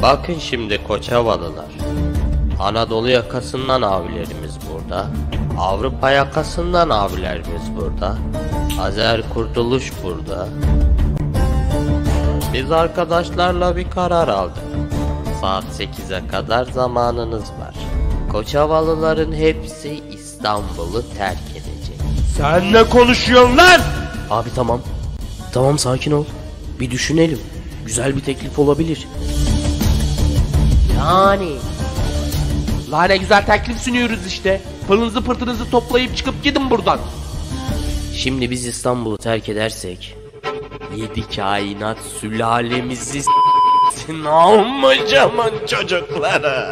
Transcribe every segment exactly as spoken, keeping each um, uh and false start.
Bakın şimdi Koçovalılar. Anadolu yakasından abilerimiz burada. Avrupa yakasından abilerimiz burada. Azer Kurtuluş burada. Biz arkadaşlarla bir karar aldık. Saat sekize kadar zamanınız var. Koçovalıların hepsi İstanbul'u terk edecek. Sen ne konuşuyorsun lan? Abi tamam. Tamam sakin ol. Bir düşünelim. Güzel bir teklif olabilir. Yani. La ne güzel teklif sunuyoruz işte. Pılınızı pırtınızı toplayıp çıkıp gidin buradan. Şimdi biz İstanbul'u terk edersek yedi kainat sülalemizi s**sin amcamın çocukları.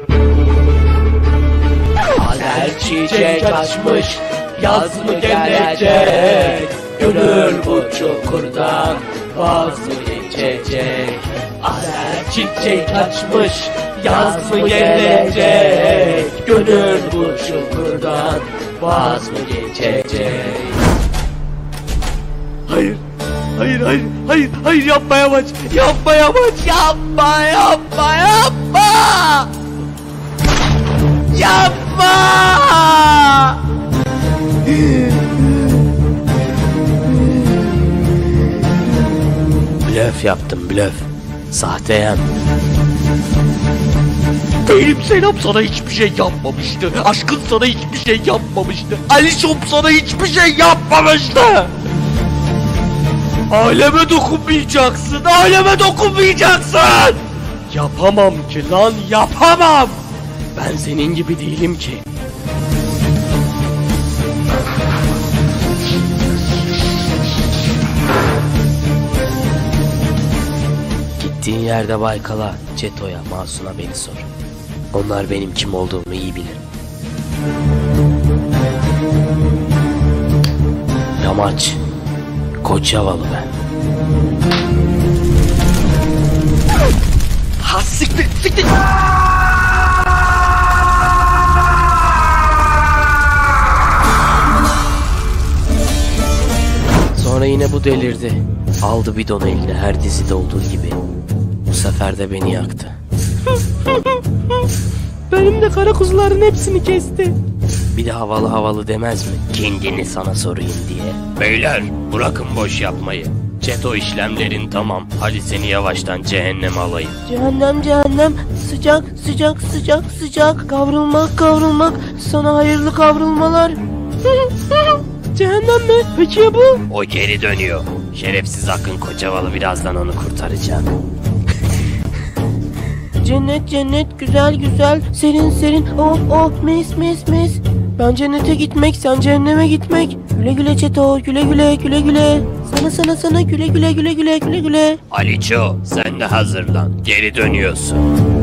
Azer çiçek açmış, yaz mı gelecek? Gönül bu çukurdan vaz mı geçecek? Azer çiçek açmış, yaz mı gelecek? Gönül bu çukurdan vaz mı geçecek? Hayır. Hayır hayır hayır hayır yapma Yamaç. Yapma Yamaç. Yapma yapma yapma. Yapma. Blöf yaptım blöf. Sahteyem. Benim Selam sana hiçbir şey yapmamıştı. Aşkın sana hiçbir şey yapmamıştı. Alişom sana hiçbir şey yapmamıştı. Aleme dokunmayacaksın. Aleme dokunmayacaksın. Yapamam ki lan yapamam. Ben senin gibi değilim ki. Gittiğin yerde Baykal'a, Çeto'ya, Masum'a beni sor. Onlar benim kim olduğumu iyi bilir. Yamaç, Koçovalı ben. Ha siktir siktir. Sonra yine bu delirdi. Aldı bidonu eline her dizide olduğu gibi. Bu sefer de beni yaktı. Benim de kara kuzuların hepsini kesti. Bir de havalı havalı demez mi? Kendini sana sorayım diye. Beyler bırakın boş yapmayı. Çeto işlemlerin tamam. Hadi seni yavaştan cehenneme alayım. Cehennem cehennem, sıcak sıcak sıcak sıcak, kavrulmak kavrulmak, sana hayırlı kavrulmalar. Cehennem mi? Peki ya bu? O geri dönüyor. Şerefsiz Akın Koçovalı birazdan onu kurtaracak. Cennet cennet, güzel güzel, serin serin, oh oh, mis mis mis. Ben cennete gitmek, sen cehenneme gitmek. Güle güle Çeto, güle güle güle güle. Sana sana sana güle güle güle güle güle güle. Aliço sen de hazırlan. Geri dönüyorsun.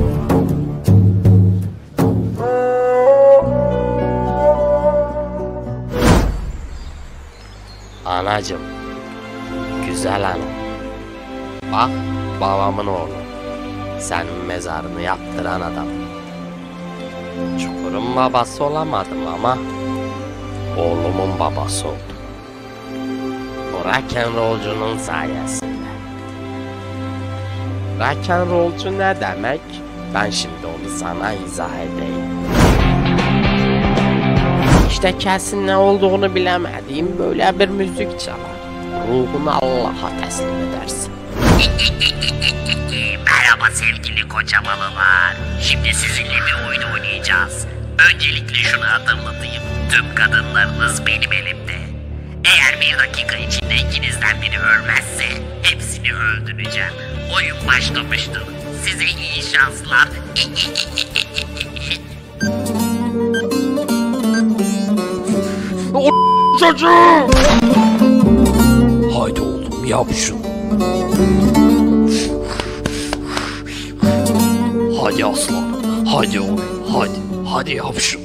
Anacım. Güzel ana. Bak babamın oğlu. Sen mezarını yaptıran adam. Çukur'un babası olamadım ama oğlumun babası oldum. Bu rock'n'rollcunun sayesinde. Rock'n'rollcu ne demek? Ben şimdi onu sana izah edeyim. İşte kesin ne olduğunu bilemediğim böyle bir müzik çalar. Ruhunu Allah'a teslim edersin. Merhaba sevgili Koçovalılar. Şimdi sizinle bir oyun oynayacağız. Öncelikle şunu hatırlatayım. Tüm kadınlarınız benim elimde. Eğer bir dakika içinde ikinizden biri ölmezse hepsini öldüreceğim. Oyun başlamıştır. Size iyi şanslar. O çocuğu. Haydi oğlum yap şunu. Hadi aslanım. Hadi oğlum. Hadi. Hadi yap şunu.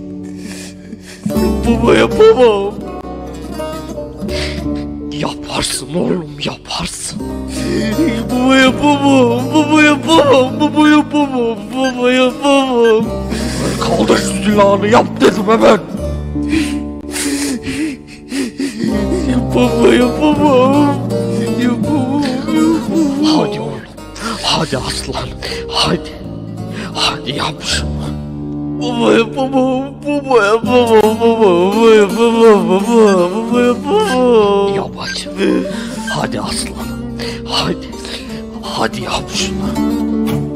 Baba yapamam. Yaparsın oğlum yaparsın. Baba yapamam. Baba yapamam. Baba yapamam. Baba yapamam. Kaldır şu silahını yap dedim hemen. Baba yapamam. Yapamam. Yapamam. Hadi oğlum. Hadi aslan. Hadi. Hadi yap şunu. Baba yapamam. Baba yapamam. Baba yapamam. Baba, baba yapamam. Yap hadi. Hadi aslanım. Hadi. Hadi yap şunu.